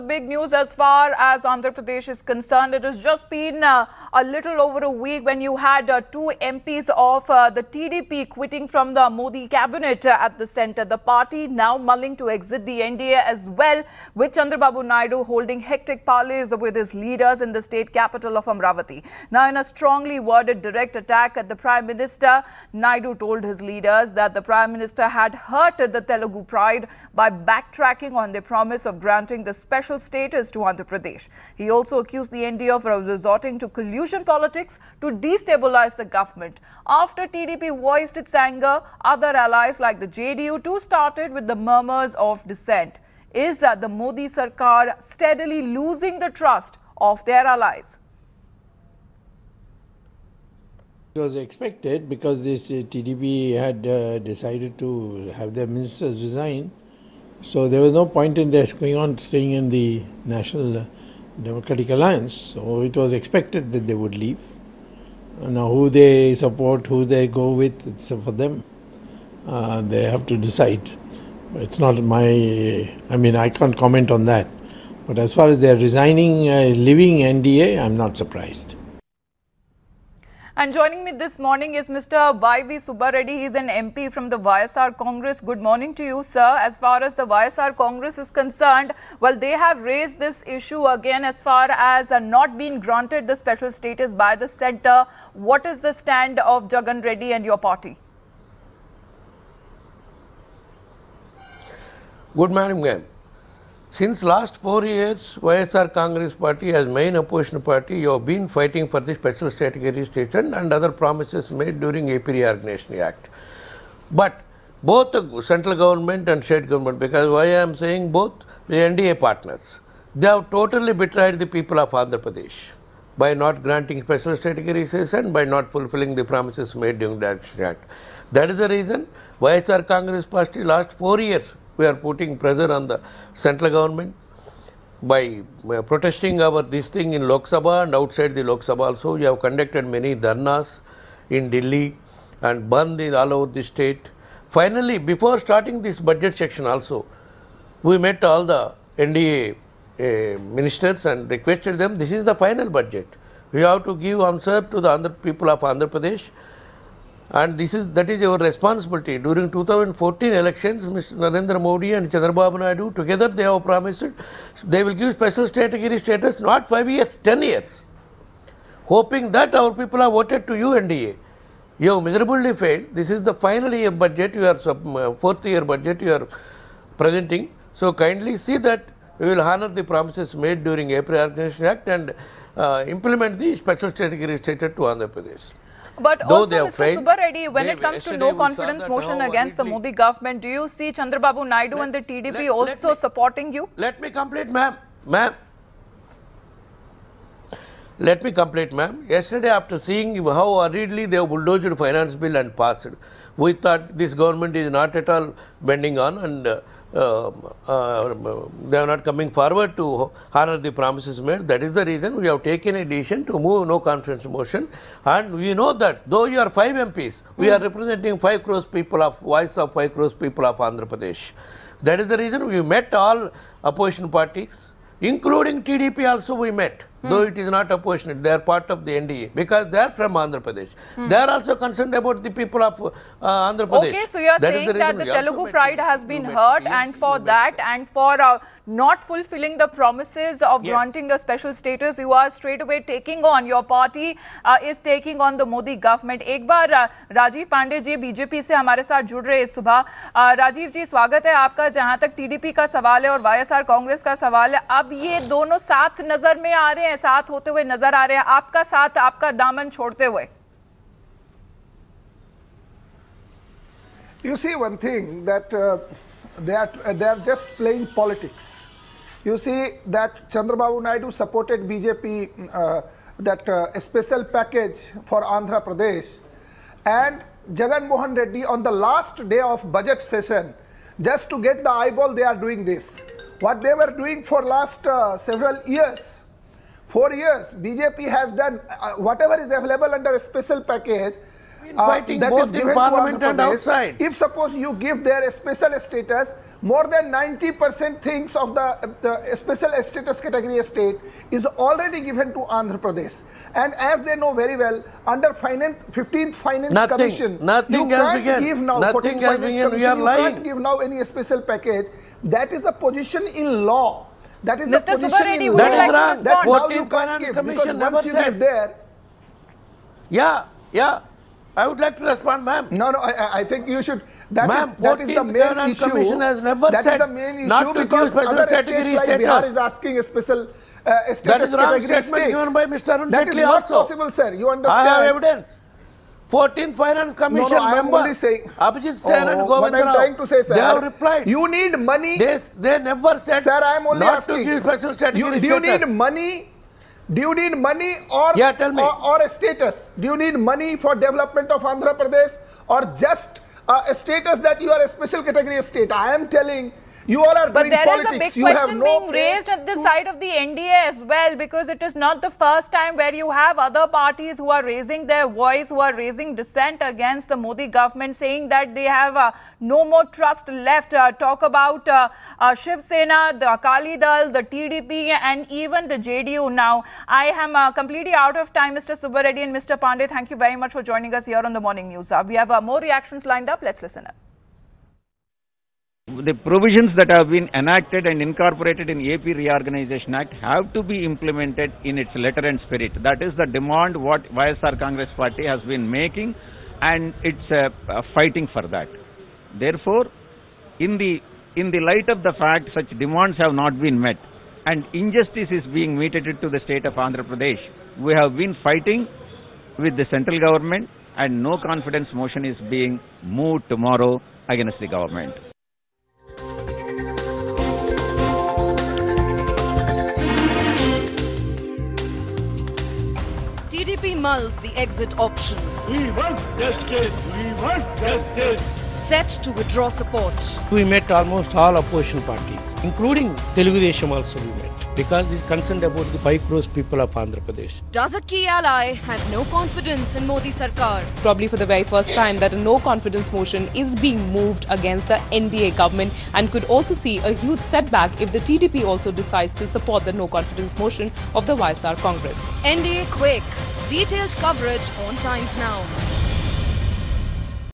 Big news as far as Andhra Pradesh is concerned. It has just been a little over a week when you had two MPs of the TDP quitting from the Modi cabinet at the centre. The party now mulling to exit the NDA as well, with Chandrababu Naidu holding hectic parleys with his leaders in the state capital of Amravati. Now, in a strongly worded direct attack at the Prime Minister, Naidu told his leaders that the Prime Minister had hurt the Telugu pride by backtracking on their promise of granting the special status to Andhra Pradesh. He also accused the NDA of resorting to collusion politics to destabilize the government. After TDP voiced its anger, other allies like the JDU too started with the murmurs of dissent. Is the Modi Sarkar steadily losing the trust of their allies? It was expected because this TDP had decided to have their ministers resign. So there was no point in their staying in the National Democratic Alliance. So it was expected that they would leave. Now who they support, who they go with, it's for them. They have to decide. It's not I can't comment on that. But as far as they're resigning, leaving NDA, I'm not surprised. And joining me this morning is Mr. Y.V. Subba Reddy. He is an MP from the YSR Congress. Good morning to you, sir. As far as the YSR Congress is concerned, well, they have raised this issue again as far as not being granted the special status by the centre. What is the stand of Jagan Reddy and your party? Good morning, ma'am. Since last 4 years, YSR Congress Party as main opposition party, you have been fighting for the special category status and other promises made during AP Reorganization Act. But both the central government and state government, because why I am saying both, the NDA partners, they have totally betrayed the people of Andhra Pradesh by not granting special category status and by not fulfilling the promises made during the Act. That is the reason YSR Congress Party last 4 years, we are putting pressure on the central government by protesting our this thing in Lok Sabha and outside the Lok Sabha also. We have conducted many dharnas in Delhi and bandh all over the state. Finally, before starting this budget section also, we met all the NDA ministers and requested them, this is the final budget. We have to give answer to the people of Andhra Pradesh. And that is our responsibility. During 2014 elections, Mr. Narendra Modi and Chandrababu Naidu, together they have promised they will give special category status not 5 years, 10 years. Hoping that our people have voted to you, NDA. You have miserably failed. This is the final year budget, fourth year budget you are presenting. So kindly see that we will honor the promises made during April Organization Act and implement the special category status to Andhra Pradesh. But also, Mr. Subba Reddy, when it comes to no confidence motion against the Modi government, do you see Chandrababu Naidu and the TDP also supporting you? Let me complete, ma'am. Let me complete, ma'am. Yesterday, after seeing how hurriedly they have bulldozed finance bill and passed, we thought this government is not at all bending on and they are not coming forward to honor the promises made. That is the reason we have taken a decision to move no confidence motion. And we know that though you are 5 MPs, we are representing 5 crores people of voice of 5 crores people of Andhra Pradesh. That is the reason we met all opposition parties, including TDP also we met. Though it is not opposition, they are part of the NDA because they are from Andhra Pradesh. They are also concerned about the people of Andhra Pradesh. Okay, so you are saying that the Telugu pride has been hurt, and for that and for not fulfilling the promises of granting the special status, you are straight away taking on, your party is taking on the Modi government. एक बार Rajeev Pandey ji BJP से हमारे साथ जुड़ रहे इस सुबह. राजीव जी, स्वागत है आपका. जहां तक टीडीपी का सवाल है और वाईएसआर कांग्रेस का सवाल है, अब ये दोनों साथ नजर में आ रहे हैं, साथ होते हुए नजर आ रहे हैं, आपका साथ, आपका दामन छोड़ते हुए. You see one thing that they are just playing politics. You see that Chandrababu Naidu supported BJP that special package for Andhra Pradesh, and Jagan Mohan Reddy on the last day of budget session, just to get the eyeball, they are doing this. What they were doing for last several years, 4 years, BJP has done whatever is available under a special package. Fighting that both is in given parliament to Andhra and Pradesh. outside. If suppose you give their special status, more than 90% things of the special status category state is already given to Andhra Pradesh. And as they know very well, under 15th Finance Commission, you can't give now 14th Finance Commission, you can't give now any special package. That is the position in law. That is Mr. the position Subbareddy, in would law. you like to respond? That now you 14th can't give, Finance because Commission once you never give there. Yeah. I would like to respond, ma'am. No, I think you should. That is the 14th main issue. Commission has never That said is the main issue not to because give special other category states like status. Bihar is asking a special status That is wrong category statement state. given by Mr. Arun That is Jaitley not also. possible, sir. You understand? I have evidence. 14th Finance Commission I am member only saying. Abhijit Sen and What Govind I am Rao, trying to say, sir. they have replied. You need money. They never said Sir, I am only not asking. to give special category Do you status. need money? Do you need money or, Yeah, tell me. or a status? Do you need money for development of Andhra Pradesh or just a status that you are a special category state? I am telling you all are But doing there is politics. a big You have question no being raised at the side of the NDA as well, because it is not the first time where you have other parties who are raising their voice, who are raising dissent against the Modi government, saying that they have no more trust left. Talk about Shiv Sena, the Akali Dal, the TDP and even the JDU. Now, I am completely out of time. Mr. Subbareddy and Mr. Pandey, thank you very much for joining us here on the Morning News. We have more reactions lined up. Let's listen up. The provisions that have been enacted and incorporated in AP Reorganization Act have to be implemented in its letter and spirit. That is the demand what YSR Congress Party has been making, and it's fighting for that. Therefore, in the light of the fact such demands have not been met and injustice is being meted to the state of Andhra Pradesh, we have been fighting with the central government, and no confidence motion is being moved tomorrow against the government. TDP mulls the exit option. We want justice. We want justice. Set to withdraw support. We met almost all opposition parties, including Telugu Desam also we met, because it is concerned about the 5 crores people of Andhra Pradesh. Does a key ally have no confidence in Modi Sarkar? Probably for the very first time that a no confidence motion is being moved against the NDA government, and could also see a huge setback if the TDP also decides to support the no confidence motion of the YSR Congress. NDA quick. Detailed coverage on Times Now.